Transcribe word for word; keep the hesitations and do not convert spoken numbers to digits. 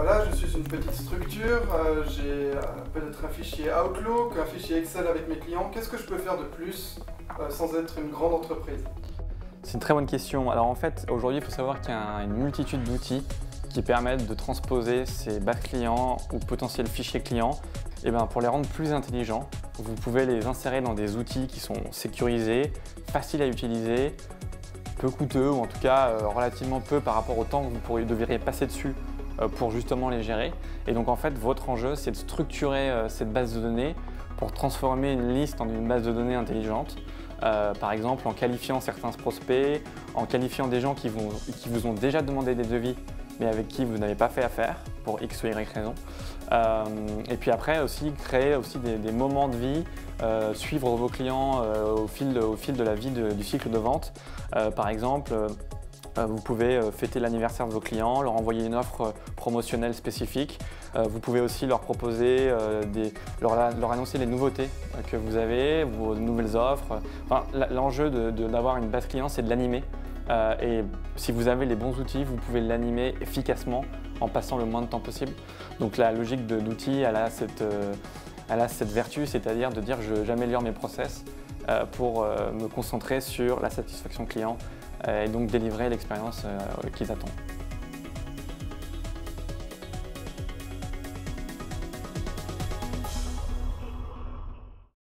voilà, je suis une petite structure, euh, j'ai euh, peut-être un fichier Outlook, un fichier Excel avec mes clients. Qu'est-ce que je peux faire de plus euh, sans être une grande entreprise? C'est une très bonne question. Alors en fait, aujourd'hui, il faut savoir qu'il y a une multitude d'outils qui permettent de transposer ces bases clients ou potentiels fichiers clients. Et bien, pour les rendre plus intelligents, vous pouvez les insérer dans des outils qui sont sécurisés, faciles à utiliser, peu coûteux ou en tout cas euh, relativement peu par rapport au temps que vous pourriez, devriez passer dessus euh, pour justement les gérer. Et donc en fait, votre enjeu, c'est de structurer euh, cette base de données pour transformer une liste en une base de données intelligente. Euh, par exemple, en qualifiant certains prospects, en qualifiant des gens qui, vont, qui vous ont déjà demandé des devis, mais avec qui vous n'avez pas fait affaire, pour X ou Y raison. Euh, et puis après, aussi, créer aussi des, des moments de vie, euh, suivre vos clients euh, au, fil de, au fil de la vie de, du cycle de vente. Euh, par exemple, euh, vous pouvez fêter l'anniversaire de vos clients, leur envoyer une offre promotionnelle spécifique. Vous pouvez aussi leur proposer, des, leur, leur annoncer les nouveautés que vous avez, vos nouvelles offres. Enfin, l'enjeu de, de, d'avoir une base client, c'est de l'animer. Et si vous avez les bons outils, vous pouvez l'animer efficacement en passant le moins de temps possible. Donc la logique d'outils, elle a cette, elle a cette vertu, c'est-à-dire de dire que j'améliore mes process pour me concentrer sur la satisfaction client et donc délivrer l'expérience qu'ils attendent.